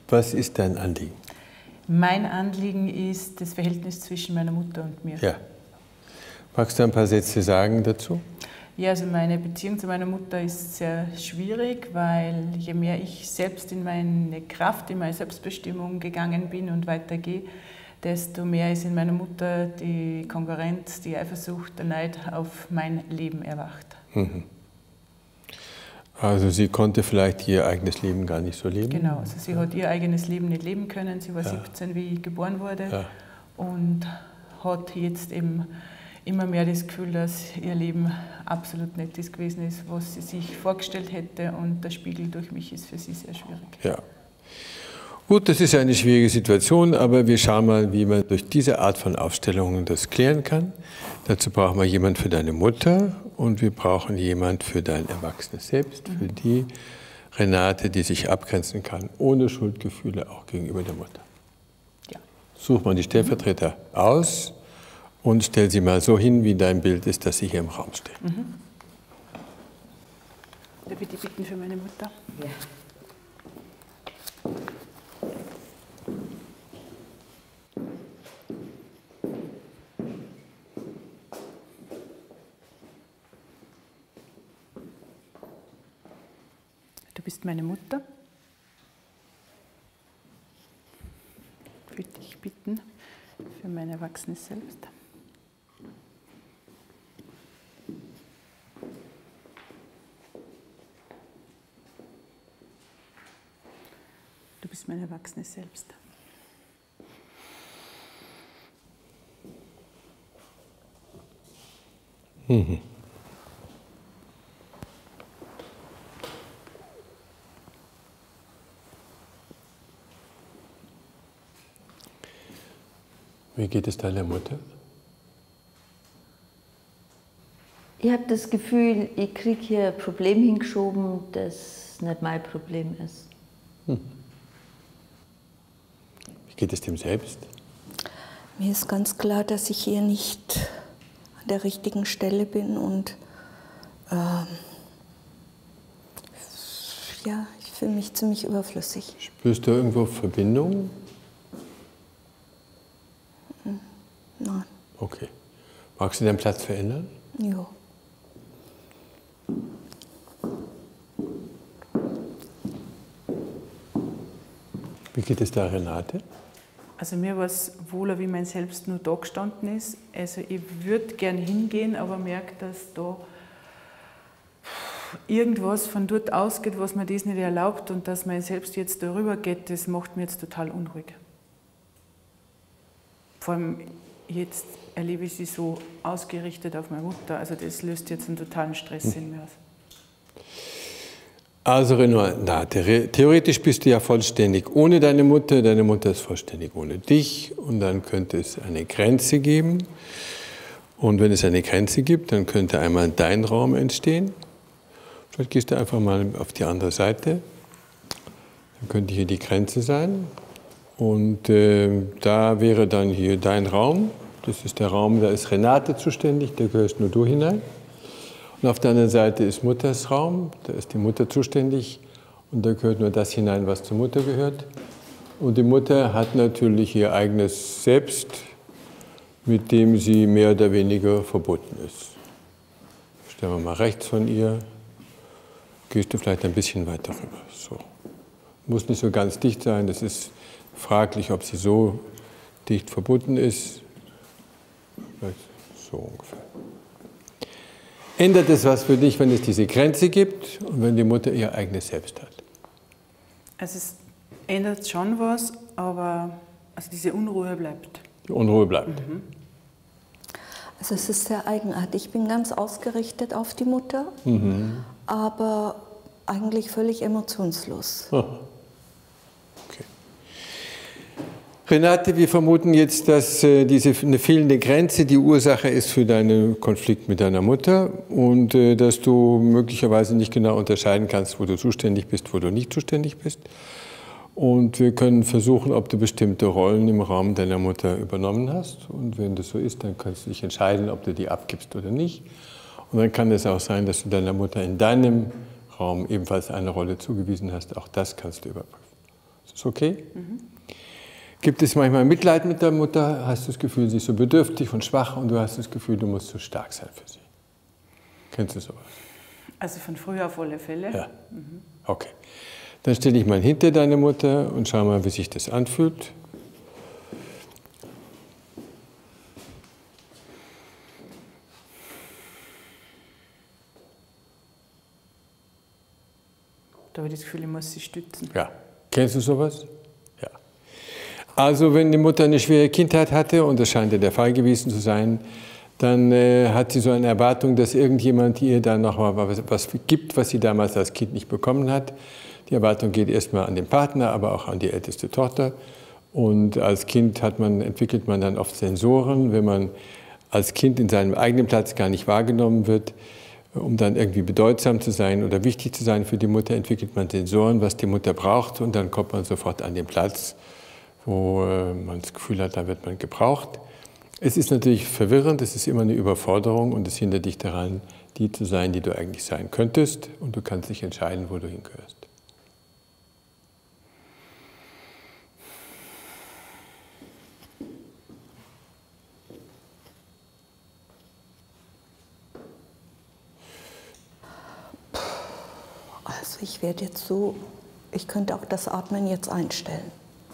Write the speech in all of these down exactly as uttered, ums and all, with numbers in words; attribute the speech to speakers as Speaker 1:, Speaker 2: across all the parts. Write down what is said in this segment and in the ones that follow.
Speaker 1: Was ist dein Anliegen?
Speaker 2: Mein Anliegen ist das Verhältnis zwischen meiner Mutter und mir.
Speaker 1: Ja. Magst du ein paar Sätze sagen dazu?
Speaker 2: Ja, also meine Beziehung zu meiner Mutter ist sehr schwierig, weil je mehr ich selbst in meine Kraft, in meine Selbstbestimmung gegangen bin und weitergehe, desto mehr ist in meiner Mutter die Konkurrenz, die Eifersucht, der Neid auf mein Leben erwacht.
Speaker 1: Mhm. Also sie konnte vielleicht ihr eigenes Leben gar nicht so leben?
Speaker 2: Genau, also sie ja. hat ihr eigenes Leben nicht leben können. Sie war ja. siebzehn, wie ich geboren wurde ja. und hat jetzt eben immer mehr das Gefühl, dass ihr Leben absolut nicht das gewesen ist, was sie sich vorgestellt hätte, und der Spiegel durch mich ist für sie sehr schwierig.
Speaker 1: Ja. Gut, das ist eine schwierige Situation, aber wir schauen mal, wie man durch diese Art von Aufstellungen das klären kann. Dazu brauchen wir jemanden für deine Mutter und wir brauchen jemanden für dein erwachsenes Selbst, mhm. für die Renate, die sich abgrenzen kann, ohne Schuldgefühle, auch gegenüber der Mutter.
Speaker 2: Ja.
Speaker 1: Such mal die Stellvertreter mhm. aus und stell sie mal so hin, wie dein Bild ist, dass sie hier im Raum stehen.
Speaker 2: Mhm. Darf ich die bitten für meine Mutter? Ja. Du bist meine Mutter. Ich würde dich bitten für mein erwachsenes Selbst. Du bist mein erwachsenes Selbst.
Speaker 1: Mhm. Wie geht es deiner Mutter?
Speaker 3: Ich habe das Gefühl, ich kriege hier ein Problem hingeschoben, das nicht mein Problem ist. Hm.
Speaker 1: Wie geht es dem selbst?
Speaker 4: Mir ist ganz klar, dass ich hier nicht an der richtigen Stelle bin und ähm, ja, ich fühle mich ziemlich überflüssig.
Speaker 1: Spürst du irgendwo Verbindung?
Speaker 4: Nein.
Speaker 1: Okay. Magst du deinen Platz verändern?
Speaker 4: Ja.
Speaker 1: Wie geht es da, Renate?
Speaker 2: Also mir war es wohler, wie mein Selbst nur da gestanden ist. Also ich würde gern hingehen, aber merke, dass da irgendwas von dort ausgeht, was mir das nicht erlaubt, und dass mein Selbst jetzt darüber geht, das macht mich jetzt total unruhig. Vor allem jetzt erlebe ich sie so ausgerichtet auf meine Mutter. Also das löst jetzt einen totalen Stress in mir aus.
Speaker 1: Also Renate, theoretisch bist du ja vollständig ohne deine Mutter, deine Mutter ist vollständig ohne dich, und dann könnte es eine Grenze geben. Und wenn es eine Grenze gibt, dann könnte einmal dein Raum entstehen. Vielleicht gehst du einfach mal auf die andere Seite. Dann könnte hier die Grenze sein. Und äh, da wäre dann hier dein Raum. Das ist der Raum, da ist Renate zuständig, da gehörst nur du hinein. Und auf der anderen Seite ist Mutters Raum, da ist die Mutter zuständig und da gehört nur das hinein, was zur Mutter gehört. Und die Mutter hat natürlich ihr eigenes Selbst, mit dem sie mehr oder weniger verbunden ist. Stellen wir mal rechts von ihr, gehst du vielleicht ein bisschen weiter rüber. So. Muss nicht so ganz dicht sein, das ist fraglich, ob sie so dicht verbunden ist. Vielleicht so ungefähr. Ändert es was für dich, wenn es diese Grenze gibt und wenn die Mutter ihr eigenes Selbst hat?
Speaker 2: Also es ändert schon was, aber also diese Unruhe bleibt.
Speaker 1: Die Unruhe bleibt.
Speaker 2: Mhm.
Speaker 4: Also es ist sehr eigenartig. Ich bin ganz ausgerichtet auf die Mutter, mhm. aber eigentlich völlig emotionslos.
Speaker 1: Oh. Okay. Renate, wir vermuten jetzt, dass äh, diese eine fehlende Grenze die Ursache ist für deinen Konflikt mit deiner Mutter und äh, dass du möglicherweise nicht genau unterscheiden kannst, wo du zuständig bist, wo du nicht zuständig bist. Und wir können versuchen, ob du bestimmte Rollen im Raum deiner Mutter übernommen hast. Und wenn das so ist, dann kannst du dich entscheiden, ob du die abgibst oder nicht. Und dann kann es auch sein, dass du deiner Mutter in deinem Raum ebenfalls eine Rolle zugewiesen hast. Auch das kannst du überprüfen. Ist das okay? Mhm. Gibt es manchmal Mitleid mit der Mutter? Hast du das Gefühl, sie ist so bedürftig und schwach und du hast das Gefühl, du musst so stark sein für sie? Kennst du sowas?
Speaker 2: Also von früher auf alle Fälle.
Speaker 1: Ja. Mhm. Okay. Dann stell dich mal hinter deine Mutter und schau mal, wie sich das anfühlt.
Speaker 2: Da habe ich das Gefühl, ich muss sie stützen.
Speaker 1: Ja. Kennst du sowas? Ja. Also wenn die Mutter eine schwere Kindheit hatte, und das scheint ja der Fall gewesen zu sein, dann äh, hat sie so eine Erwartung, dass irgendjemand ihr dann noch mal was, was gibt, was sie damals als Kind nicht bekommen hat. Die Erwartung geht erstmal an den Partner, aber auch an die älteste Tochter. Und als Kind hat man, entwickelt man dann oft Sensoren, wenn man als Kind in seinem eigenen Platz gar nicht wahrgenommen wird. Um dann irgendwie bedeutsam zu sein oder wichtig zu sein für die Mutter, entwickelt man Sensoren, was die Mutter braucht, und dann kommt man sofort an den Platz, wo man das Gefühl hat, da wird man gebraucht. Es ist natürlich verwirrend, es ist immer eine Überforderung und es hindert dich daran, die zu sein, die du eigentlich sein könntest, und du kannst dich entscheiden, wo du hingehörst.
Speaker 4: Also ich werde jetzt so, ich könnte auch das Atmen jetzt einstellen.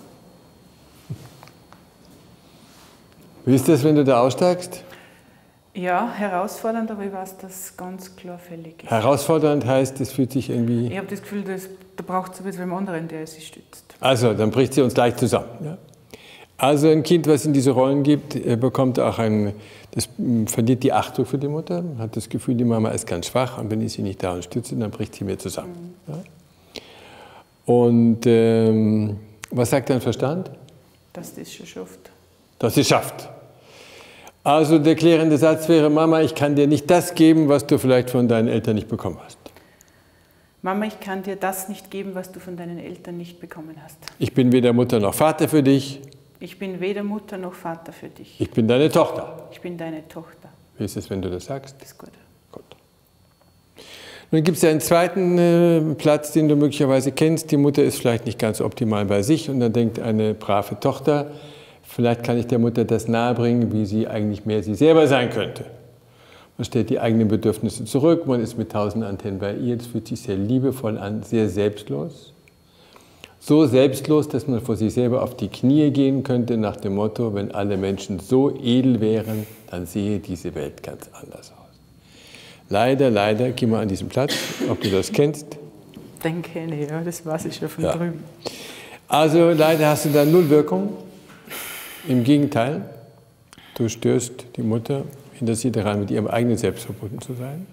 Speaker 1: Wie ist das, wenn du da aussteigst?
Speaker 2: Ja, herausfordernd, aber ich weiß, dass es ganz klar fällig ist.
Speaker 1: Herausfordernd heißt, es fühlt sich irgendwie...
Speaker 2: Ich habe das Gefühl, dass, da braucht es ein bisschen einen anderen, der sie stützt.
Speaker 1: Also, dann bricht sie uns gleich zusammen. Ja? Also ein Kind, was in diese Rollen gibt, bekommt auch ein, das verliert die Achtung für die Mutter, hat das Gefühl, die Mama ist ganz schwach, und wenn ich sie nicht da unterstütze, dann bricht sie mir zusammen. Mhm. Ja? Und ähm, was sagt dein Verstand?
Speaker 2: Dass das schon schafft.
Speaker 1: Dass sie schafft. Also der klärende Satz wäre: Mama, ich kann dir nicht das geben, was du vielleicht von deinen Eltern nicht bekommen hast.
Speaker 2: Mama, ich kann dir das nicht geben, was du von deinen Eltern nicht bekommen hast.
Speaker 1: Ich bin weder Mutter noch Vater für dich.
Speaker 2: Ich bin weder Mutter noch Vater für dich.
Speaker 1: Ich bin deine Tochter.
Speaker 2: Ich bin deine Tochter.
Speaker 1: Wie ist es, wenn du das sagst?
Speaker 2: Das ist gut.
Speaker 1: Gut. Nun gibt es ja einen zweiten äh, Platz, den du möglicherweise kennst. Die Mutter ist vielleicht nicht ganz optimal bei sich, und dann denkt eine brave Tochter, vielleicht kann ich der Mutter das nahebringen, wie sie eigentlich mehr sie selber sein könnte. Man stellt die eigenen Bedürfnisse zurück, man ist mit tausend Antennen bei ihr, es fühlt sich sehr liebevoll an, sehr selbstlos. So selbstlos, dass man vor sich selber auf die Knie gehen könnte, nach dem Motto: Wenn alle Menschen so edel wären, dann sehe diese Welt ganz anders aus. Leider, leider, geh mal an diesen Platz, ob du das kennst.
Speaker 2: Denke ich, ja, das weiß ich schon von
Speaker 1: ja.
Speaker 2: drüben.
Speaker 1: Also leider hast du da null Wirkung. Im Gegenteil, du störst die Mutter, hindert sie daran, mit ihrem eigenen Selbst verbunden zu sein.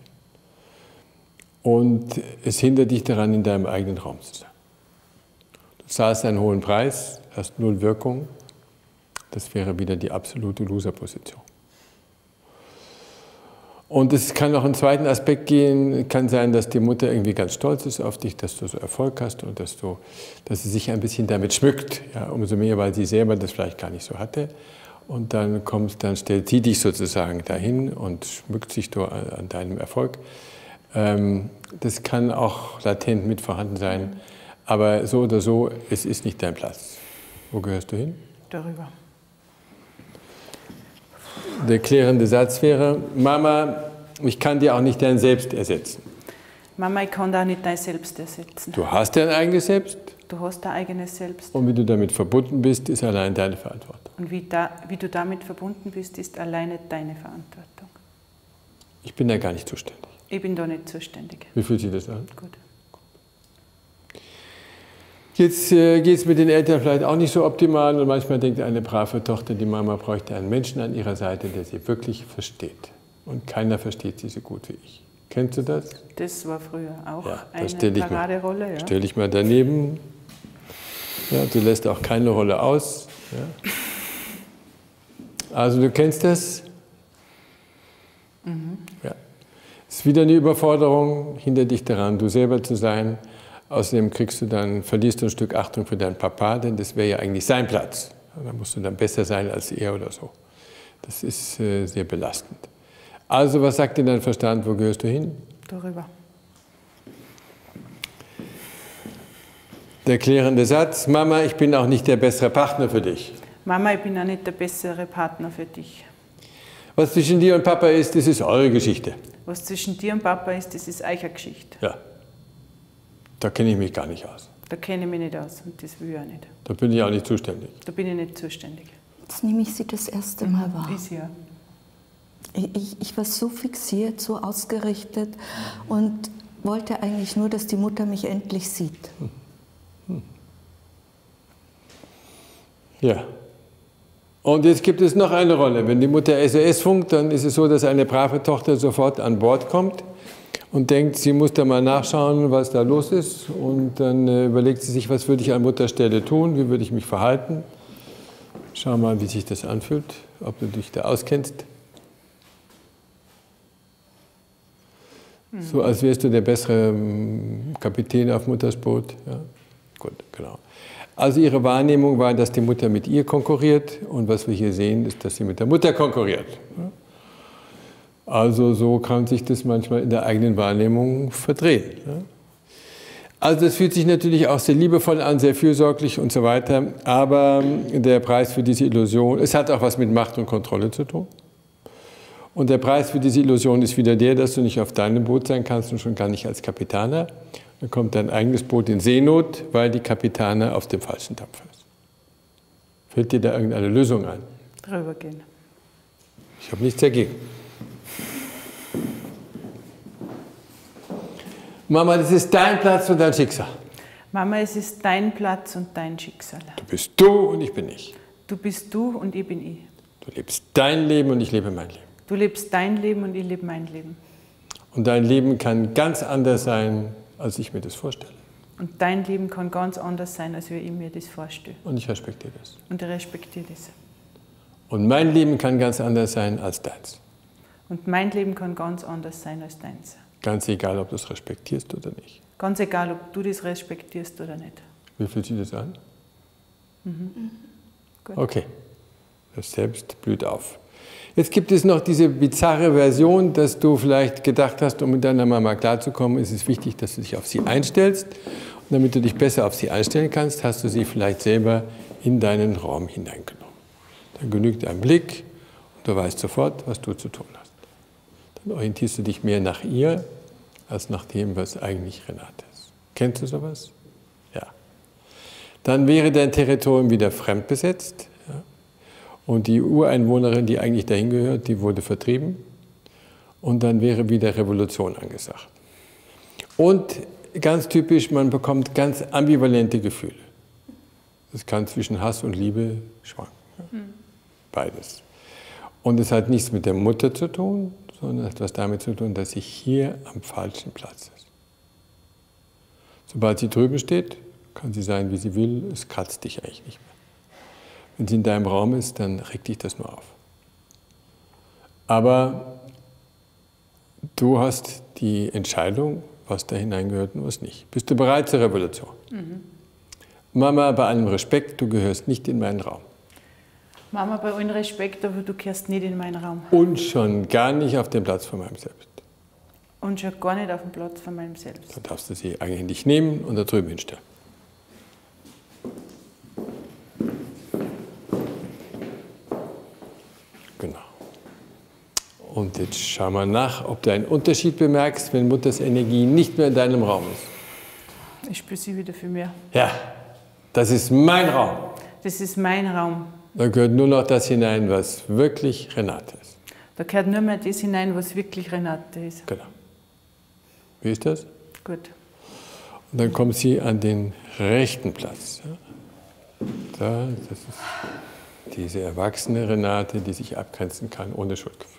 Speaker 1: Und es hindert dich daran, in deinem eigenen Raum zu sein. Du zahlst einen hohen Preis, hast null Wirkung. Das wäre wieder die absolute Loser-Position. Und es kann auch einen zweiten Aspekt gehen, kann sein, dass die Mutter irgendwie ganz stolz ist auf dich, dass du so Erfolg hast und dass, du, dass sie sich ein bisschen damit schmückt. Ja, umso mehr, weil sie selber das vielleicht gar nicht so hatte. Und dann, kommst, dann stellt sie dich sozusagen dahin und schmückt sich da an, an deinem Erfolg. Ähm, das kann auch latent mit vorhanden sein. Aber so oder so, es ist nicht dein Platz. Wo gehörst du hin?
Speaker 2: Darüber.
Speaker 1: Der klärende Satz wäre: Mama, ich kann dir auch nicht dein Selbst ersetzen.
Speaker 2: Mama, ich kann da nicht dein Selbst ersetzen.
Speaker 1: Du hast dein eigenes Selbst.
Speaker 2: Du hast dein eigenes Selbst.
Speaker 1: Und wie du damit verbunden bist, ist allein deine Verantwortung.
Speaker 2: Und wie, da, wie du damit verbunden bist, ist alleine deine Verantwortung.
Speaker 1: Ich bin da gar nicht zuständig.
Speaker 2: Ich bin da nicht zuständig.
Speaker 1: Wie fühlt sich das an?
Speaker 2: Gut.
Speaker 1: Jetzt äh, geht es mit den Eltern vielleicht auch nicht so optimal, und manchmal denkt eine brave Tochter, die Mama bräuchte einen Menschen an ihrer Seite, der sie wirklich versteht. Und keiner versteht sie so gut wie ich. Kennst du das?
Speaker 2: Das war früher auch
Speaker 1: ja,
Speaker 2: eine Paraderolle. Ja.
Speaker 1: Stell dich mal daneben. Ja, du lässt auch keine Rolle aus. Ja. Also du kennst das?
Speaker 2: Mhm.
Speaker 1: Ja. Es ist wieder eine Überforderung, hindert dich daran, du selber zu sein. Außerdem kriegst du dann, verlierst du ein Stück Achtung für deinen Papa, denn das wäre ja eigentlich sein Platz. Da musst du dann besser sein als er oder so. Das ist äh, sehr belastend. Also, was sagt dir dein Verstand, wo gehörst du hin?
Speaker 2: Darüber.
Speaker 1: Der klärende Satz, Mama, ich bin auch nicht der bessere Partner für dich.
Speaker 2: Mama, ich bin auch nicht der bessere Partner für dich.
Speaker 1: Was zwischen dir und Papa ist, das ist eure Geschichte.
Speaker 2: Was zwischen dir und Papa ist, das ist eure Geschichte.
Speaker 1: Ja, da kenne ich mich gar nicht aus.
Speaker 2: Da kenne ich mich nicht aus und das will ich auch nicht.
Speaker 1: Da bin ich auch nicht zuständig.
Speaker 2: Da bin ich nicht zuständig.
Speaker 4: Jetzt nehme ich sie das erste Mal wahr.
Speaker 2: Ist ja.
Speaker 4: Ich, ich, ich war so fixiert, so ausgerichtet und wollte eigentlich nur, dass die Mutter mich endlich sieht.
Speaker 1: Hm. Hm. Ja. Und jetzt gibt es noch eine Rolle. Wenn die Mutter S O S funkt, dann ist es so, dass eine brave Tochter sofort an Bord kommt und denkt, sie muss da mal nachschauen, was da los ist. Und dann äh, überlegt sie sich, was würde ich an Mutterstelle tun, wie würde ich mich verhalten. Schau mal, wie sich das anfühlt, ob du dich da auskennst. Hm. So als wärst du der bessere Kapitän auf Mutters Boot. Ja? Gut, genau. Also ihre Wahrnehmung war, dass die Mutter mit ihr konkurriert und was wir hier sehen, ist, dass sie mit der Mutter konkurriert. Also so kann sich das manchmal in der eigenen Wahrnehmung verdrehen. Also es fühlt sich natürlich auch sehr liebevoll an, sehr fürsorglich und so weiter, aber der Preis für diese Illusion, es hat auch was mit Macht und Kontrolle zu tun. Und der Preis für diese Illusion ist wieder der, dass du nicht auf deinem Boot sein kannst und schon gar nicht als Kapitaner. Dann kommt dein eigenes Boot in Seenot, weil die Kapitaner auf dem falschen Dampfer ist. Fällt dir da irgendeine Lösung ein?
Speaker 2: Drüber gehen.
Speaker 1: Ich habe nichts dagegen. Mama, das ist dein Platz und dein Schicksal.
Speaker 2: Mama, es ist dein Platz und dein Schicksal.
Speaker 1: Du bist du und ich bin ich.
Speaker 2: Du bist du und ich bin ich.
Speaker 1: Du lebst dein Leben und ich lebe mein Leben.
Speaker 2: Du lebst dein Leben und ich lebe mein Leben.
Speaker 1: Und dein Leben kann ganz anders sein, als ich mir das vorstelle.
Speaker 2: Und dein Leben kann ganz anders sein, als wie ich mir das vorstelle.
Speaker 1: Und ich respektiere das.
Speaker 2: Und ich respektiere das.
Speaker 1: Und mein Leben kann ganz anders sein als deins.
Speaker 2: Und mein Leben kann ganz anders sein als deins.
Speaker 1: Ganz egal, ob du es respektierst oder nicht.
Speaker 2: Ganz egal, ob du das respektierst oder nicht.
Speaker 1: Wie fühlt sich das an?
Speaker 2: Mhm. Gut.
Speaker 1: Okay. Das Selbst blüht auf. Jetzt gibt es noch diese bizarre Version, dass du vielleicht gedacht hast, um mit deiner Mama klarzukommen, ist es wichtig, dass du dich auf sie einstellst. Und damit du dich besser auf sie einstellen kannst, hast du sie vielleicht selber in deinen Raum hineingenommen. Dann genügt ein Blick und du weißt sofort, was du zu tun hast. Dann orientierst du dich mehr nach ihr, als nach dem, was eigentlich Renate ist. Kennst du sowas? Ja. Dann wäre dein Territorium wieder fremdbesetzt. Ja. Und die Ureinwohnerin, die eigentlich dahin gehört, die wurde vertrieben. Und dann wäre wieder Revolution angesagt. Und ganz typisch, man bekommt ganz ambivalente Gefühle. Das kann zwischen Hass und Liebe schwanken. Ja. Beides. Und es hat nichts mit der Mutter zu tun, sondern hat etwas damit zu tun, dass sie hier am falschen Platz ist. Sobald sie drüben steht, kann sie sein, wie sie will, es kratzt dich eigentlich nicht mehr. Wenn sie in deinem Raum ist, dann regt dich das nur auf. Aber du hast die Entscheidung, was da hineingehört und was nicht. Bist du bereit zur Revolution? Mhm. Mama, bei allem Respekt, du gehörst nicht in meinen Raum.
Speaker 2: Mama, bei allem Respekt, aber du gehörst nicht in meinen Raum.
Speaker 1: Und schon gar nicht auf den Platz von meinem Selbst.
Speaker 2: Und schon gar nicht auf den Platz von meinem Selbst.
Speaker 1: Dann darfst du sie eigentlich nicht nehmen und da drüben hinstellen. Genau. Und jetzt schau mal nach, ob du einen Unterschied bemerkst, wenn Mutters Energie nicht mehr in deinem Raum ist.
Speaker 2: Ich spüre sie wieder für mehr.
Speaker 1: Ja, das ist mein Raum.
Speaker 2: Das ist mein Raum.
Speaker 1: Da gehört nur noch das hinein, was wirklich Renate ist.
Speaker 2: Da gehört nur mehr das hinein, was wirklich Renate ist.
Speaker 1: Genau. Wie ist das?
Speaker 2: Gut.
Speaker 1: Und dann kommt sie an den rechten Platz. Da, das ist diese erwachsene Renate, die sich abgrenzen kann, ohne Schuldgefühl.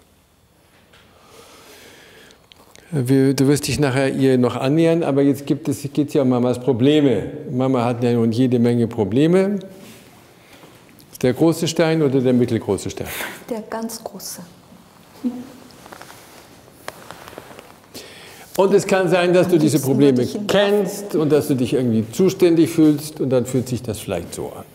Speaker 1: Du wirst dich nachher ihr noch annähern, aber jetzt geht es geht ja um Mamas Probleme. Mama hat ja nun jede Menge Probleme. Ist der große Stein oder der mittelgroße Stein?
Speaker 4: Der ganz große.
Speaker 1: Und es kann sein, dass du diese Probleme kennst und dass du dich irgendwie zuständig fühlst und dann fühlt sich das vielleicht so an.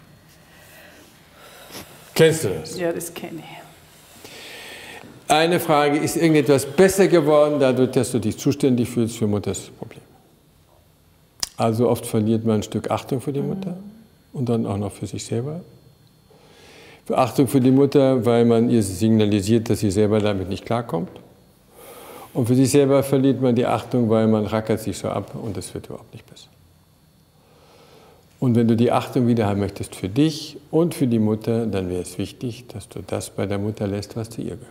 Speaker 1: Kennst du das?
Speaker 2: Ja, das kenne ich.
Speaker 1: Eine Frage, ist irgendetwas besser geworden, dadurch, dass du dich zuständig fühlst für Mutters Probleme? Also oft verliert man ein Stück Achtung für die Mutter und dann auch noch für sich selber. Achtung für die Mutter, weil man ihr signalisiert, dass sie selber damit nicht klarkommt. Und für sich selber verliert man die Achtung, weil man rackert sich so ab und es wird überhaupt nicht besser. Und wenn du die Achtung wieder haben möchtest für dich und für die Mutter, dann wäre es wichtig, dass du das bei der Mutter lässt, was zu ihr gehört.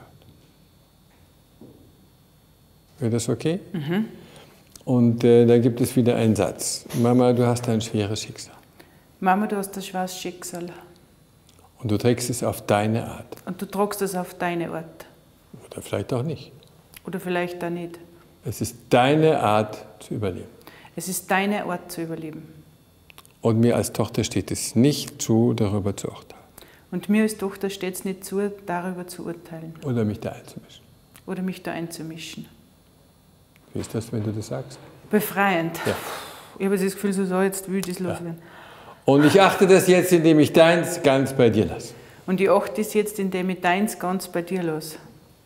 Speaker 1: Wäre das okay? Mhm. Und äh, da gibt es wieder einen Satz. Mama, du hast ein schweres Schicksal.
Speaker 2: Mama, du hast ein schweres Schicksal.
Speaker 1: Und du trägst es auf deine Art.
Speaker 2: Und du tragst es auf deine Art.
Speaker 1: Oder vielleicht auch nicht.
Speaker 2: Oder vielleicht auch nicht.
Speaker 1: Es ist deine Art zu überleben.
Speaker 2: Es ist deine Art zu überleben.
Speaker 1: Und mir als Tochter steht es nicht zu, darüber zu urteilen.
Speaker 2: Und mir als Tochter steht es nicht zu, darüber zu urteilen.
Speaker 1: Oder mich da einzumischen.
Speaker 2: Oder mich da einzumischen.
Speaker 1: Wie ist das, wenn du das sagst?
Speaker 2: Befreiend.
Speaker 1: Ja.
Speaker 2: Ich habe das Gefühl, so, so jetzt will ich das loswerden.
Speaker 1: Ja. Und ich achte das jetzt, indem ich deins ganz bei dir lasse.
Speaker 2: Und ich achte es jetzt, indem ich deins ganz bei dir lasse.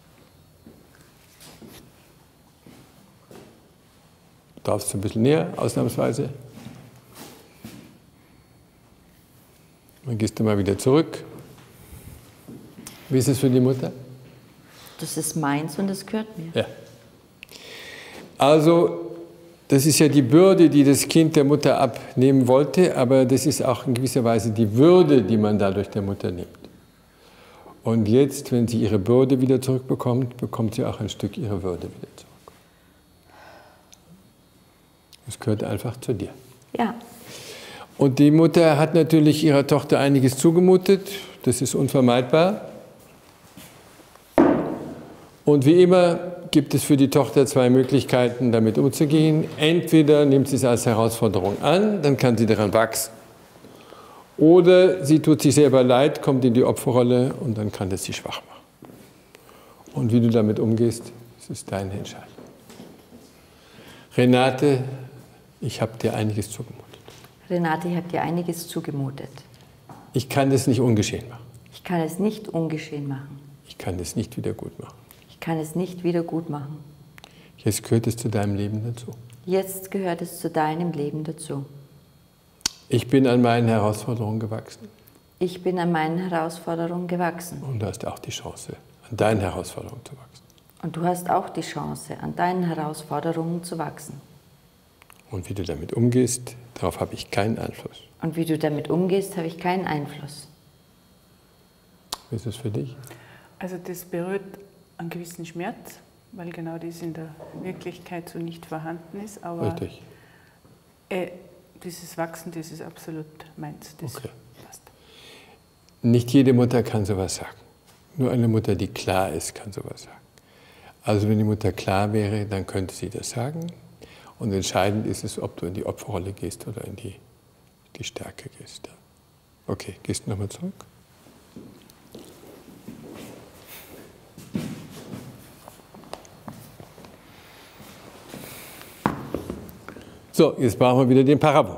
Speaker 1: Du darfst ein bisschen näher, ausnahmsweise. Dann gehst du mal wieder zurück. Wie ist es für die Mutter?
Speaker 3: Das ist meins und das gehört mir.
Speaker 1: Ja. Also, das ist ja die Bürde, die das Kind der Mutter abnehmen wollte, aber das ist auch in gewisser Weise die Würde, die man dadurch der Mutter nimmt. Und jetzt, wenn sie ihre Bürde wieder zurückbekommt, bekommt sie auch ein Stück ihrer Würde wieder zurück. Das gehört einfach zu dir.
Speaker 3: Ja.
Speaker 1: Und die Mutter hat natürlich ihrer Tochter einiges zugemutet, das ist unvermeidbar. Und wie immer gibt es für die Tochter zwei Möglichkeiten, damit umzugehen. Entweder nimmt sie es als Herausforderung an, dann kann sie daran wachsen. Oder sie tut sich selber leid, kommt in die Opferrolle und dann kann das sie schwach machen. Und wie du damit umgehst, das ist deine Entscheidung. Renate, ich habe dir einiges zugemutet.
Speaker 3: Renate, ich habe dir einiges zugemutet.
Speaker 1: Ich kann es nicht ungeschehen machen.
Speaker 3: Ich kann es nicht ungeschehen machen.
Speaker 1: Ich kann es nicht wieder gut machen.
Speaker 3: Ich kann es nicht wieder gut machen.
Speaker 1: Jetzt gehört es zu deinem Leben dazu.
Speaker 3: Jetzt gehört es zu deinem Leben dazu.
Speaker 1: Ich bin an meinen Herausforderungen gewachsen.
Speaker 3: Ich bin an meinen Herausforderungen gewachsen.
Speaker 1: Und du hast auch die Chance, an deinen Herausforderungen zu wachsen.
Speaker 3: Und du hast auch die Chance, an deinen Herausforderungen zu wachsen.
Speaker 1: Und wie du damit umgehst, darauf habe ich keinen Einfluss.
Speaker 3: Und wie du damit umgehst, habe ich keinen Einfluss.
Speaker 1: Wie ist es für dich?
Speaker 2: Also das berührt einen gewissen Schmerz, weil genau das in der Wirklichkeit so nicht vorhanden ist. Aber
Speaker 1: Richtig.
Speaker 2: Äh, dieses Wachsen, das ist absolut meins. Das
Speaker 1: Okay.
Speaker 2: passt.
Speaker 1: Nicht jede Mutter kann sowas sagen. Nur eine Mutter, die klar ist, kann sowas sagen. Also wenn die Mutter klar wäre, dann könnte sie das sagen. Und entscheidend ist es, ob du in die Opferrolle gehst oder in die, die Stärke gehst. Okay, gehst du nochmal zurück? So, jetzt brauchen wir wieder den Parabol.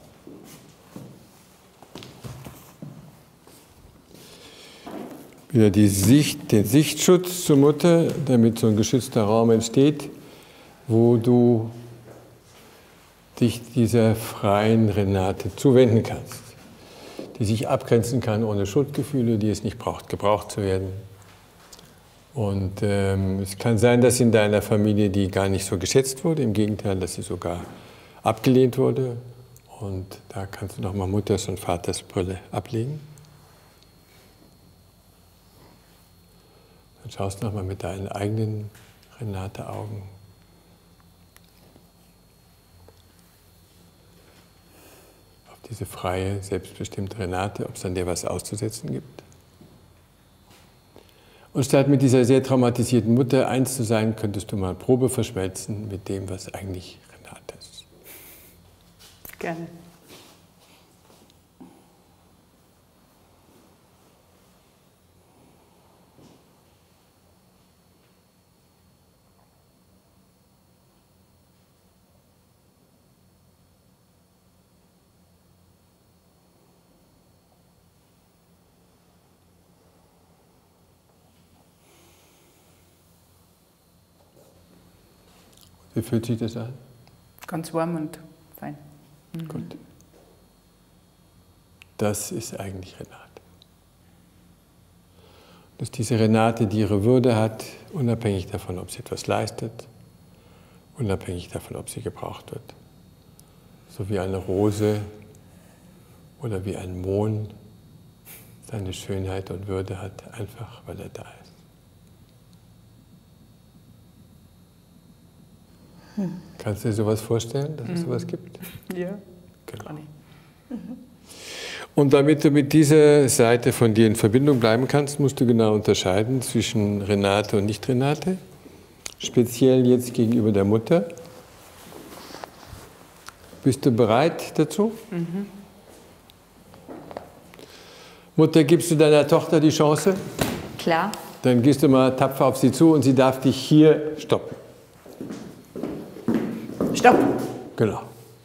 Speaker 1: Wieder die Sicht, den Sichtschutz zur Mutter, damit so ein geschützter Raum entsteht, wo du dich dieser freien Renate zuwenden kannst, die sich abgrenzen kann ohne Schuldgefühle, die es nicht braucht, gebraucht zu werden. Und ähm, es kann sein, dass in deiner Familie die gar nicht so geschätzt wurde, im Gegenteil, dass sie sogar abgelehnt wurde. Und da kannst du nochmal Mutters und Vaters Brille ablegen. Dann schaust du nochmal mit deinen eigenen Renate-Augen. Auf diese freie, selbstbestimmte Renate, ob es an der was auszusetzen gibt. Und statt mit dieser sehr traumatisierten Mutter eins zu sein, könntest du mal Probe verschmelzen mit dem, was eigentlich Renate ist.
Speaker 2: Gerne.
Speaker 1: Wie fühlt sich das an?
Speaker 2: Ganz warm und fein.
Speaker 1: Mhm. Gut. Das ist eigentlich Renate. Dass diese Renate, die ihre Würde hat, unabhängig davon, ob sie etwas leistet, unabhängig davon, ob sie gebraucht wird. So wie eine Rose oder wie ein Mohn seine Schönheit und Würde hat, einfach weil er da ist. Hm. Kannst du dir sowas vorstellen, dass es mhm. sowas gibt?
Speaker 2: Ja,
Speaker 1: genau.
Speaker 2: Kann ich. Mhm.
Speaker 1: Und damit du mit dieser Seite von dir in Verbindung bleiben kannst, musst du genau unterscheiden zwischen Renate und Nicht-Renate. Speziell jetzt gegenüber der Mutter. Bist du bereit dazu? Mhm. Mutter, gibst du deiner Tochter die Chance?
Speaker 3: Klar.
Speaker 1: Dann gehst du mal tapfer auf sie zu und sie darf dich hier stoppen.
Speaker 2: Stopp!
Speaker 1: Genau.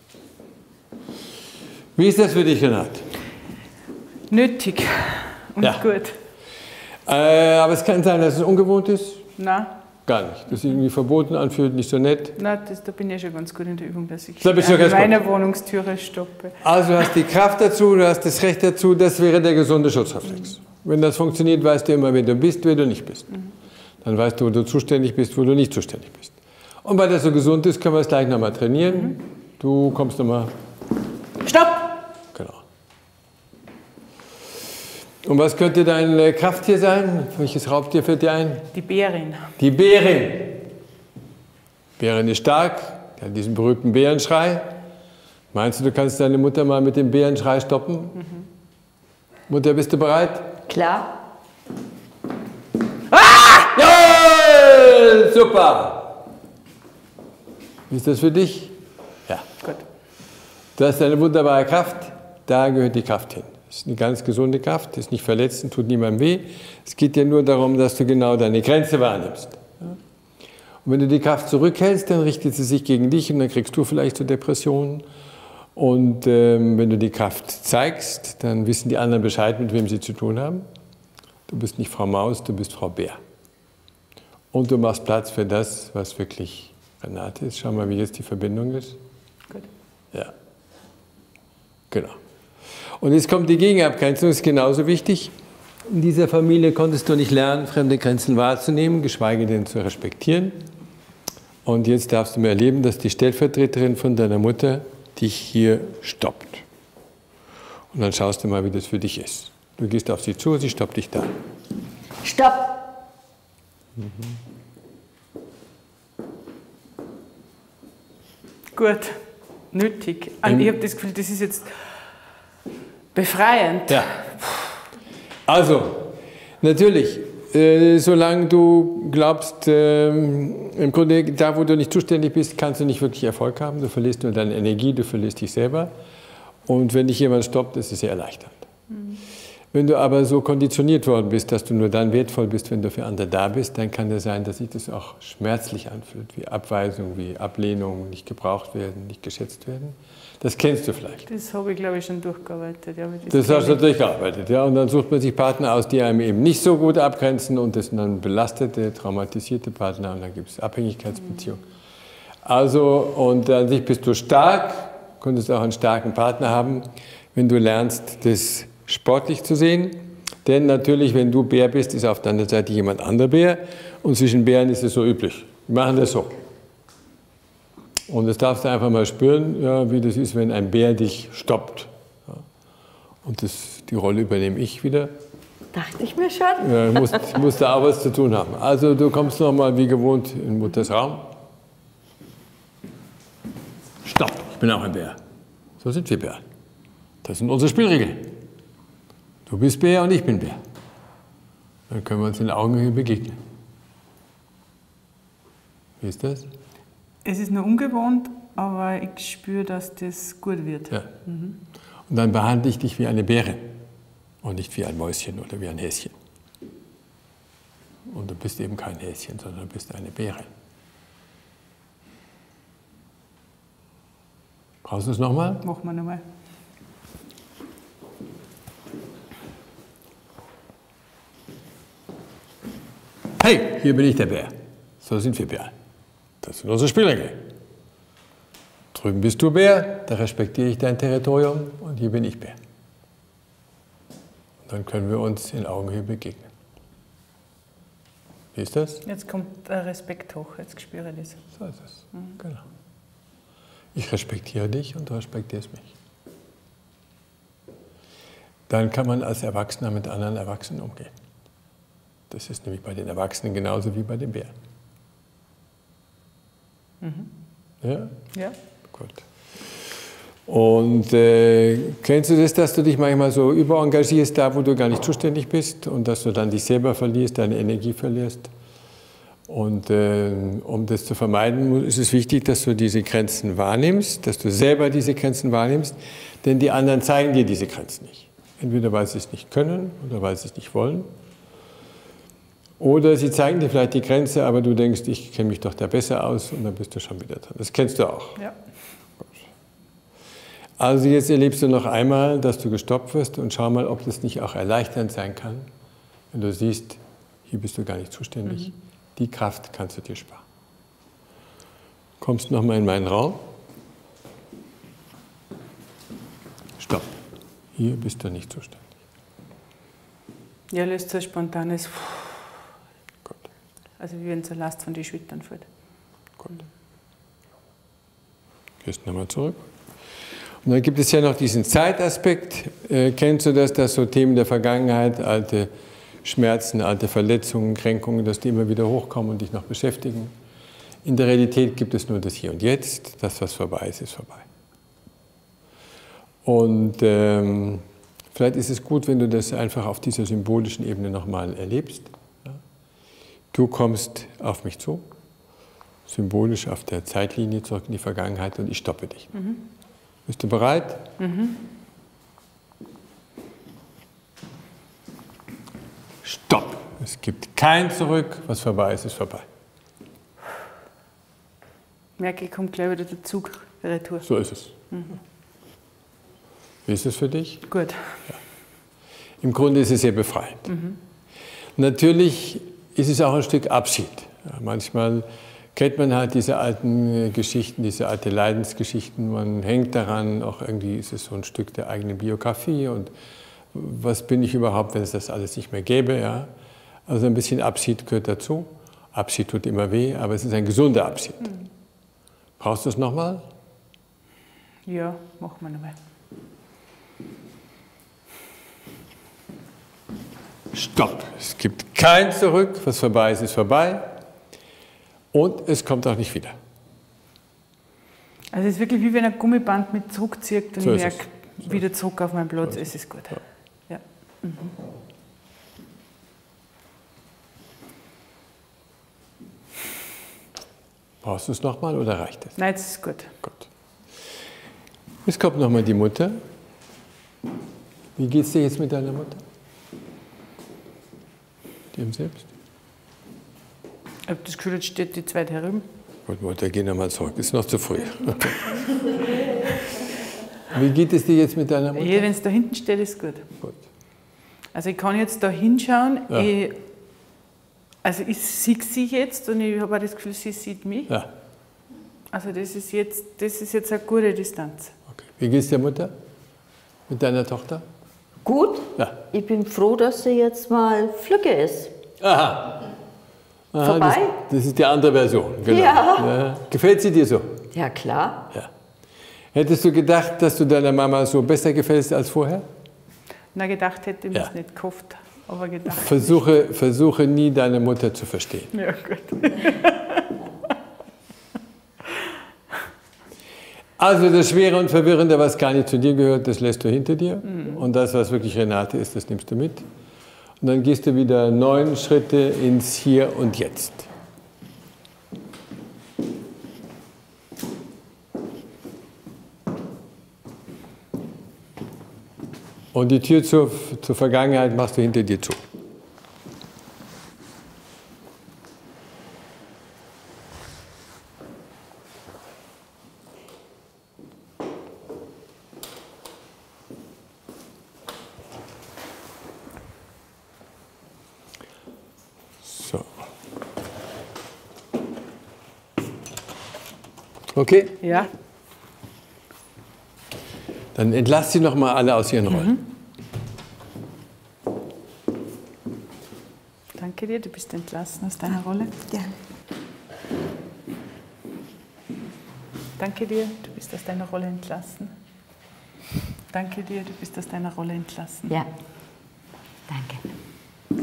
Speaker 1: Wie ist das für dich, Renate?
Speaker 2: Nötig und
Speaker 1: ja.
Speaker 2: gut.
Speaker 1: Äh, aber es kann sein, dass es ungewohnt ist?
Speaker 2: Nein.
Speaker 1: Gar nicht. Dass es irgendwie verboten anfühlt, nicht so nett?
Speaker 2: Nein, das, da bin ich ja schon ganz gut in der Übung, dass ich
Speaker 1: da bist du
Speaker 2: an meiner
Speaker 1: gut.
Speaker 2: Wohnungstüre stoppe.
Speaker 1: Also du hast die Kraft dazu, du hast das Recht dazu, das wäre der gesunde Schutzreflex. Mhm. Wenn das funktioniert, weißt du immer, wer du bist, wer du nicht bist. Mhm. Dann weißt du, wo du zuständig bist, wo du nicht zuständig bist. Und weil das so gesund ist, können wir es gleich nochmal trainieren. Mhm. Du kommst nochmal.
Speaker 2: Stopp!
Speaker 1: Genau. Und was könnte dein Krafttier sein? Welches Raubtier fällt dir ein?
Speaker 2: Die Bärin.
Speaker 1: Die Bärin. Bärin ist stark, die hat diesen berühmten Bärenschrei. Meinst du, du kannst deine Mutter mal mit dem Bärenschrei stoppen? Mhm. Mutter, bist du bereit?
Speaker 3: Klar.
Speaker 1: Ah! Ja, super. Wie ist das für dich? Ja.
Speaker 2: Gut.
Speaker 1: Du hast eine wunderbare Kraft, da gehört die Kraft hin. Das ist eine ganz gesunde Kraft, ist nicht verletzend, tut niemandem weh. Es geht ja nur darum, dass du genau deine Grenze wahrnimmst. Und wenn du die Kraft zurückhältst, dann richtet sie sich gegen dich und dann kriegst du vielleicht so Depressionen. Und ähm, wenn du die Kraft zeigst, dann wissen die anderen Bescheid, mit wem sie zu tun haben. Du bist nicht Frau Maus, du bist Frau Bär. Und du machst Platz für das, was wirklich Renate ist. Schau mal, wie jetzt die Verbindung ist.
Speaker 2: Gut.
Speaker 1: Ja. Genau. Und jetzt kommt die Gegenabgrenzung, das ist genauso wichtig. In dieser Familie konntest du nicht lernen, fremde Grenzen wahrzunehmen, geschweige denn zu respektieren. Und jetzt darfst du mir erleben, dass die Stellvertreterin von deiner Mutter dich hier stoppt. Und dann schaust du mal, wie das für dich ist. Du gehst auf sie zu, sie stoppt dich da.
Speaker 3: Stopp!
Speaker 2: Mhm. Gut, nötig. Und ich habe das Gefühl, das ist jetzt befreiend.
Speaker 1: Ja. Also, natürlich, äh, solange du glaubst, äh, im Grunde, da wo du nicht zuständig bist, kannst du nicht wirklich Erfolg haben. Du verlierst nur deine Energie, du verlierst dich selber. Und wenn dich jemand stoppt, ist es sehr erleichternd. Mhm. Wenn du aber so konditioniert worden bist, dass du nur dann wertvoll bist, wenn du für andere da bist, dann kann es sein, dass sich das auch schmerzlich anfühlt, wie Abweisung, wie Ablehnung, nicht gebraucht werden, nicht geschätzt werden. Das kennst du vielleicht.
Speaker 2: Das habe ich, glaube ich, schon durchgearbeitet. Ja,
Speaker 1: das, das hast du durchgearbeitet, ja. Und dann sucht man sich Partner aus, die einem eben nicht so gut abgrenzen und das sind dann belastete, traumatisierte Partner und dann gibt es Abhängigkeitsbeziehungen. Mhm. Also, und an sich bist du stark, könntest auch einen starken Partner haben, wenn du lernst, das sportlich zu sehen. Denn natürlich, wenn du Bär bist, ist auf der anderen Seite jemand anderer Bär und zwischen Bären ist es so üblich. Wir machen das so. Und das darfst du einfach mal spüren, ja, wie das ist, wenn ein Bär dich stoppt. Ja. Und das, die Rolle übernehme ich wieder.
Speaker 3: Dachte ich mir schon.
Speaker 1: Ja, muss, muss da auch was zu tun haben. Also du kommst nochmal wie gewohnt in Mutters Raum. Stopp, ich bin auch ein Bär. So sind wir Bären. Das sind unsere Spielregeln. Du bist Bär und ich bin Bär. Dann können wir uns in Augenhöhe begegnen. Wie ist das?
Speaker 2: Es ist nur ungewohnt, aber ich spüre, dass das gut wird.
Speaker 1: Ja. Mhm. Und dann behandle ich dich wie eine Bärin und nicht wie ein Mäuschen oder wie ein Häschen. Und du bist eben kein Häschen, sondern du bist eine Bärin. Brauchst du es nochmal?
Speaker 2: Machen wir nochmal.
Speaker 1: Hey, hier bin ich der Bär. So sind wir Bären. Das sind unsere Spielregeln. Drüben bist du Bär, da respektiere ich dein Territorium und hier bin ich Bär. Und dann können wir uns in Augenhöhe begegnen. Wie ist das?
Speaker 2: Jetzt kommt der Respekt hoch, jetzt spüre ich das.
Speaker 1: So ist es, mhm. Genau. Ich respektiere dich und du respektierst mich. Dann kann man als Erwachsener mit anderen Erwachsenen umgehen. Das ist nämlich bei den Erwachsenen genauso wie bei den Bären.
Speaker 2: Mhm.
Speaker 1: Ja?
Speaker 2: Ja.
Speaker 1: Gut. Und äh, kennst du das, dass du dich manchmal so überengagierst, da wo du gar nicht zuständig bist und dass du dann dich selber verlierst, deine Energie verlierst? Und äh, um das zu vermeiden, ist es wichtig, dass du diese Grenzen wahrnimmst, dass du selber diese Grenzen wahrnimmst, denn die anderen zeigen dir diese Grenzen nicht. Entweder weil sie es nicht können oder weil sie es nicht wollen. Oder sie zeigen dir vielleicht die Grenze, aber du denkst, ich kenne mich doch da besser aus und dann bist du schon wieder dran. Das kennst du auch.
Speaker 2: Ja.
Speaker 1: Also jetzt erlebst du noch einmal, dass du gestoppt wirst und schau mal, ob das nicht auch erleichternd sein kann, wenn du siehst, hier bist du gar nicht zuständig. Mhm. Die Kraft kannst du dir sparen. Kommst noch mal in meinen Raum. Stopp. Hier bist du nicht zuständig.
Speaker 2: Ja, löst so ein spontanes.
Speaker 1: Gut.
Speaker 2: Also wie wenn so Last von den Schultern fällt.
Speaker 1: Gut. Gehst nochmal zurück. Und dann gibt es ja noch diesen Zeitaspekt. Äh, kennst du das, dass so Themen der Vergangenheit, alte Schmerzen, alte Verletzungen, Kränkungen, dass die immer wieder hochkommen und dich noch beschäftigen? In der Realität gibt es nur das Hier und Jetzt. Das, was vorbei ist, ist vorbei. Und ähm, vielleicht ist es gut, wenn du das einfach auf dieser symbolischen Ebene nochmal erlebst. Ja? Du kommst auf mich zu, symbolisch auf der Zeitlinie zurück in die Vergangenheit und ich stoppe dich. Mhm. Bist du bereit? Mhm. Stopp! Es gibt kein Zurück, was vorbei ist, ist vorbei.
Speaker 2: Merke, ich komme gleich wieder der Zug retour.
Speaker 1: So ist es. Mhm. Wie ist es für dich?
Speaker 2: Gut.
Speaker 1: Ja. Im Grunde ist es sehr befreiend. Mhm. Natürlich ist es auch ein Stück Abschied. Ja, manchmal kennt man halt diese alten Geschichten, diese alten Leidensgeschichten. Man hängt daran, auch irgendwie ist es so ein Stück der eigenen Biografie. Und was bin ich überhaupt, wenn es das alles nicht mehr gäbe? Ja? Also ein bisschen Abschied gehört dazu. Abschied tut immer weh, aber es ist ein gesunder Abschied. Mhm. Brauchst du es nochmal?
Speaker 2: Ja, machen wir nochmal.
Speaker 1: Stopp! Es gibt kein Zurück, was vorbei ist, ist vorbei. Und es kommt auch nicht wieder.
Speaker 2: Also es ist wirklich wie wenn ein Gummiband mit zurückzieht und
Speaker 1: so
Speaker 2: ich merke,
Speaker 1: so
Speaker 2: wieder zurück auf meinen Platz, so es ist gut.
Speaker 1: Ja.
Speaker 2: Ja. Mhm.
Speaker 1: Brauchst du es nochmal oder reicht es?
Speaker 2: Nein, es ist gut.
Speaker 1: Gut. Jetzt kommt nochmal die Mutter. Wie geht es dir jetzt mit deiner Mutter? Dem selbst?
Speaker 2: Ich habe das Gefühl, jetzt steht die zweite herüben.
Speaker 1: Gut, Mutter, geh nochmal zurück. Ist noch zu früh. Wie geht es dir jetzt mit deiner Mutter?
Speaker 2: Ja, wenn es da hinten steht, ist gut.
Speaker 1: Gut.
Speaker 2: Also ich kann jetzt da hinschauen.
Speaker 1: Ja.
Speaker 2: Ich, also ich sehe sie jetzt und ich habe auch das Gefühl, sie sieht mich.
Speaker 1: Ja.
Speaker 2: Also das ist jetzt, das ist jetzt eine gute Distanz.
Speaker 1: Okay. Wie geht es der Mutter mit deiner Tochter?
Speaker 3: Gut.
Speaker 1: Ja.
Speaker 3: Ich bin froh, dass sie jetzt mal Flücke ist.
Speaker 1: Aha. Aha,
Speaker 3: Vorbei?
Speaker 1: Das, das ist die andere Version. Genau.
Speaker 3: Ja.
Speaker 1: Ja. Gefällt sie dir so?
Speaker 3: Ja, klar.
Speaker 1: Ja. Hättest du gedacht, dass du deiner Mama so besser gefällst als vorher?
Speaker 2: Na, gedacht hätte ich mir
Speaker 1: Ja.
Speaker 2: es nicht gehofft, aber gedacht.
Speaker 1: Versuche, versuche nie, deine Mutter zu verstehen.
Speaker 2: Ja, gut.
Speaker 1: Also das Schwere und Verwirrende, was gar nicht zu dir gehört, das lässt du hinter dir. Mhm. Und das, was wirklich Renate ist, das nimmst du mit. Und dann gehst du wieder neun Schritte ins Hier und Jetzt. Und die Tür zur, zur Vergangenheit machst du hinter dir zu. So. Okay?
Speaker 2: Ja.
Speaker 1: Dann entlasst sie noch mal alle aus ihren Rollen.
Speaker 2: Mhm. Danke dir, du bist entlassen aus deiner Rolle.
Speaker 4: Ja.
Speaker 2: Danke dir, du bist aus deiner Rolle entlassen. Danke dir, du bist aus deiner Rolle entlassen.
Speaker 3: Ja, danke.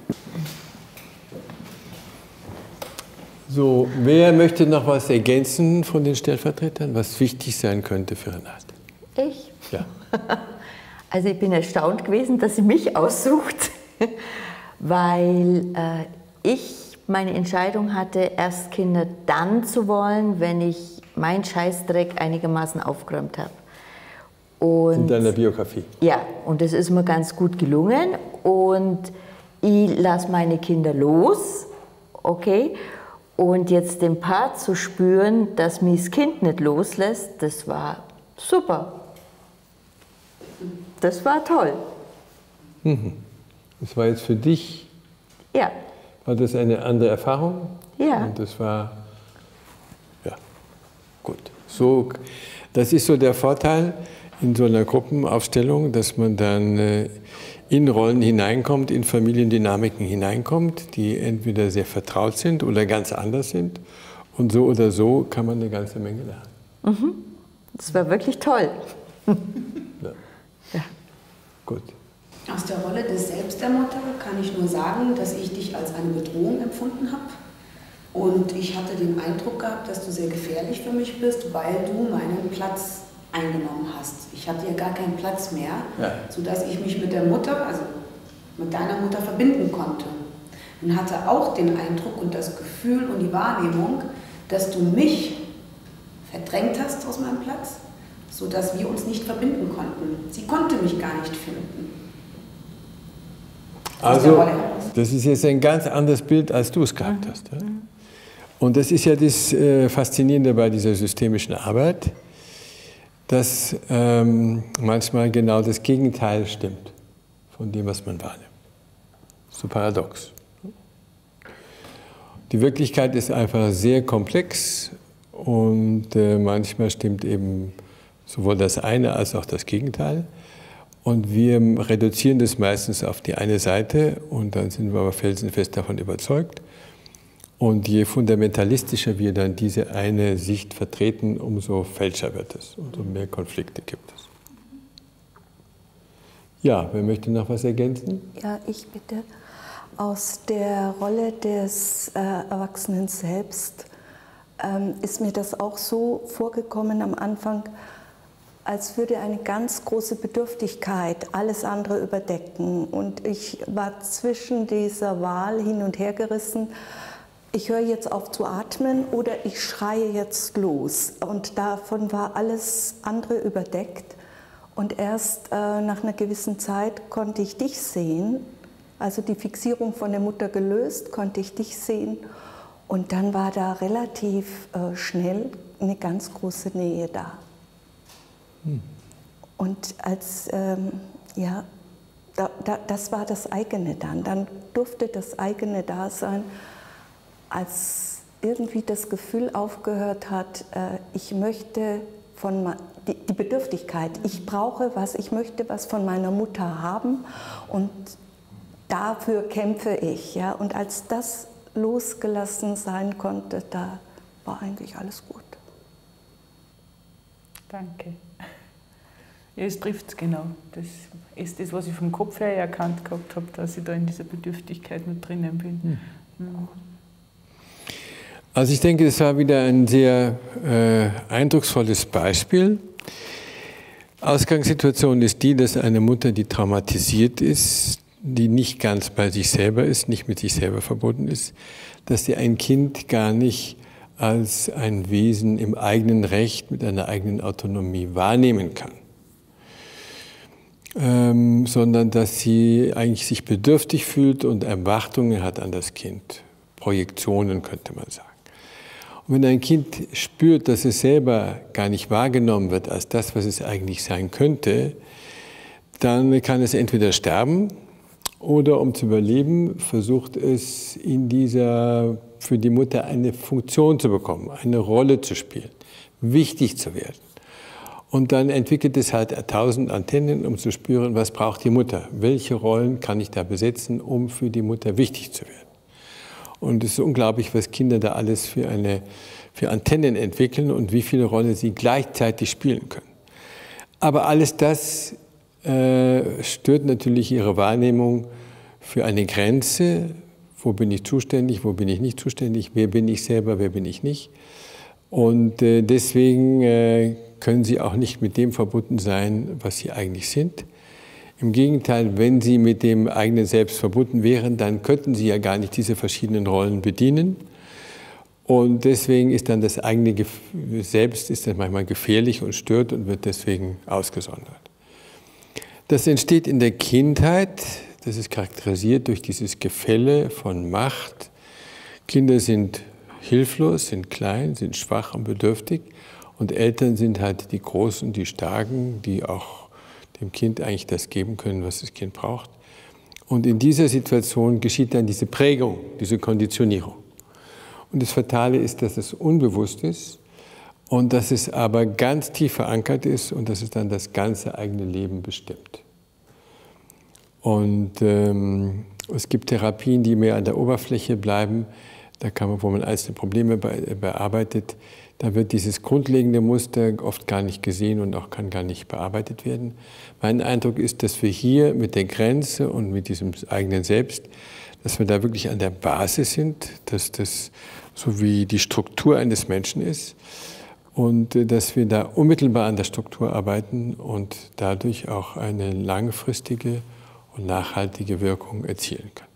Speaker 1: So, wer möchte noch was ergänzen von den Stellvertretern, was wichtig sein könnte für Renate?
Speaker 3: Ich?
Speaker 1: Ja.
Speaker 3: Also ich bin erstaunt gewesen, dass sie mich aussucht, weil äh, ich meine Entscheidung hatte, erst Kinder dann zu wollen, wenn ich meinen Scheißdreck einigermaßen aufgeräumt habe. Und,
Speaker 1: in deiner Biografie?
Speaker 3: Ja, und das ist mir ganz gut gelungen und ich lasse meine Kinder los, okay, und jetzt den Part zu spüren, dass mich das Kind nicht loslässt, das war super. Das war toll.
Speaker 1: Mhm. Das war jetzt für dich,
Speaker 3: ja.
Speaker 1: War das eine andere Erfahrung?
Speaker 3: Ja.
Speaker 1: Und das war, ja, gut. So, das ist so der Vorteil in so einer Gruppenaufstellung, dass man dann äh, in Rollen hineinkommt, in Familiendynamiken hineinkommt, die entweder sehr vertraut sind oder ganz anders sind. Und so oder so kann man eine ganze Menge lernen.
Speaker 3: Mhm. Das war wirklich toll.
Speaker 1: Ja.
Speaker 3: Ja.
Speaker 1: Gut.
Speaker 5: Aus der Rolle des Selbst der Mutter kann ich nur sagen, dass ich dich als eine Bedrohung empfunden habe. Und ich hatte den Eindruck gehabt, dass du sehr gefährlich für mich bist, weil du meinen Platz eingenommen hast. Ich hatte ja gar keinen Platz mehr, ja. Sodass ich mich mit der Mutter, also mit deiner Mutter verbinden konnte. Und hatte auch den Eindruck und das Gefühl und die Wahrnehmung, dass du mich verdrängt hast aus meinem Platz, sodass wir uns nicht verbinden konnten. Sie konnte mich gar nicht finden.
Speaker 1: Also, das ist jetzt ein ganz anderes Bild, als du es gehabt hast. Ja? Und das ist ja das äh, Faszinierende bei dieser systemischen Arbeit, dass ähm, manchmal genau das Gegenteil stimmt von dem, was man wahrnimmt. So paradox. Die Wirklichkeit ist einfach sehr komplex und äh, manchmal stimmt eben sowohl das eine als auch das Gegenteil. Und wir reduzieren das meistens auf die eine Seite und dann sind wir aber felsenfest davon überzeugt. Und je fundamentalistischer wir dann diese eine Sicht vertreten, umso fälscher wird es, umso mehr Konflikte gibt es. Ja, wer möchte noch was ergänzen?
Speaker 4: Ja, ich bitte. Aus der Rolle des äh, Erwachsenen selbst ähm, ist mir das auch so vorgekommen am Anfang, als würde eine ganz große Bedürftigkeit alles andere überdecken. Und ich war zwischen dieser Wahl hin und her gerissen. Ich höre jetzt auf zu atmen oder ich schreie jetzt los. Und davon war alles andere überdeckt. Und erst äh, nach einer gewissen Zeit konnte ich dich sehen, also die Fixierung von der Mutter gelöst, konnte ich dich sehen. Und dann war da relativ äh, schnell eine ganz große Nähe da. Hm. Und als, ähm, ja, da, da, das war das eigene dann. Dann durfte das eigene da sein, als irgendwie das Gefühl aufgehört hat, äh, ich möchte von die, die Bedürftigkeit, ich brauche was, ich möchte was von meiner Mutter haben und dafür kämpfe ich. Ja? Und als das losgelassen sein konnte, da war eigentlich alles gut.
Speaker 2: Danke. Ja, es trifft es genau. Das ist das, was ich vom Kopf her erkannt gehabt habe, dass ich da in dieser Bedürftigkeit mit drinnen bin. Hm. Mhm.
Speaker 1: Also ich denke, das war wieder ein sehr äh, eindrucksvolles Beispiel. Ausgangssituation ist die, dass eine Mutter, die traumatisiert ist, die nicht ganz bei sich selber ist, nicht mit sich selber verbunden ist, dass sie ein Kind gar nicht als ein Wesen im eigenen Recht mit einer eigenen Autonomie wahrnehmen kann, ähm, sondern dass sie eigentlich sich bedürftig fühlt und Erwartungen hat an das Kind, Projektionen könnte man sagen. Und wenn ein Kind spürt, dass es selber gar nicht wahrgenommen wird als das, was es eigentlich sein könnte, dann kann es entweder sterben oder, um zu überleben, versucht es in dieser, für die Mutter eine Funktion zu bekommen, eine Rolle zu spielen, wichtig zu werden. Und dann entwickelt es halt tausend Antennen, um zu spüren, was braucht die Mutter? Welche Rollen kann ich da besetzen, um für die Mutter wichtig zu werden? Und es ist unglaublich, was Kinder da alles für, eine, für Antennen entwickeln und wie viele Rollen sie gleichzeitig spielen können. Aber alles das äh, stört natürlich ihre Wahrnehmung für eine Grenze. Wo bin ich zuständig, wo bin ich nicht zuständig, wer bin ich selber, wer bin ich nicht. Und äh, deswegen äh, können sie auch nicht mit dem verbunden sein, was sie eigentlich sind. Im Gegenteil, wenn sie mit dem eigenen Selbst verbunden wären, dann könnten sie ja gar nicht diese verschiedenen Rollen bedienen. Und deswegen ist dann das eigene Selbst ist dann manchmal gefährlich und stört und wird deswegen ausgesondert. Das entsteht in der Kindheit. Das ist charakterisiert durch dieses Gefälle von Macht. Kinder sind hilflos, sind klein, sind schwach und bedürftig. Und Eltern sind halt die Großen, die Starken, die auch dem Kind eigentlich das geben können, was das Kind braucht. Und in dieser Situation geschieht dann diese Prägung, diese Konditionierung. Und das Fatale ist, dass es unbewusst ist und dass es aber ganz tief verankert ist und dass es dann das ganze eigene Leben bestimmt. Und ähm, es gibt Therapien, die mehr an der Oberfläche bleiben, da kann man, wo man einzelne Probleme be bearbeitet, da wird dieses grundlegende Muster oft gar nicht gesehen und auch kann gar nicht bearbeitet werden. Mein Eindruck ist, dass wir hier mit der Grenze und mit diesem eigenen Selbst, dass wir da wirklich an der Basis sind, dass das so wie die Struktur eines Menschen ist und dass wir da unmittelbar an der Struktur arbeiten und dadurch auch eine langfristige und nachhaltige Wirkung erzielen können.